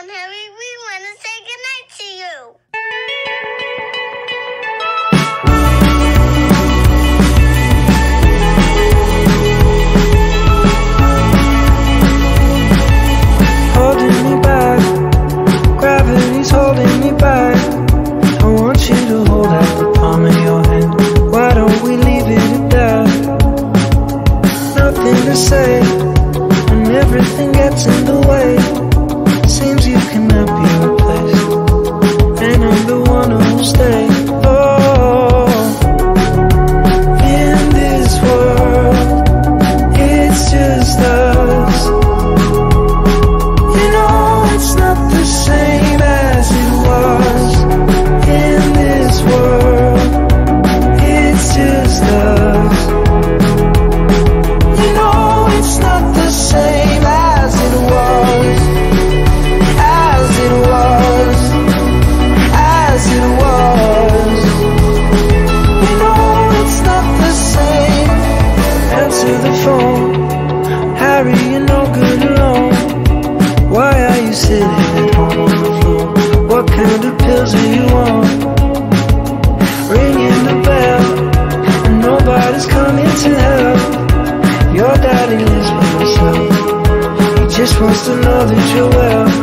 on, Harry. We want to say goodnight to you. Holding me back, gravity's holding me back. I want you to hold out the palm of your hand. Why don't we leave it at that? Nothing to say, and everything gets in the way. Seems you cannot be replaced, and I'm the one who'll stay. Oh, in this world, it's just us. You know it's not the same as it was. In this world, it's just us. You know it's not the same as it was. As it was. As it was. You know it's not the same. Answer the phone. Harry, you're no good alone. Why are you sitting at home on the floor? What kind of pills are you on? Ringing the bell, and nobody's coming to help. Your daddy lives by himself. He just wants to know that you're well.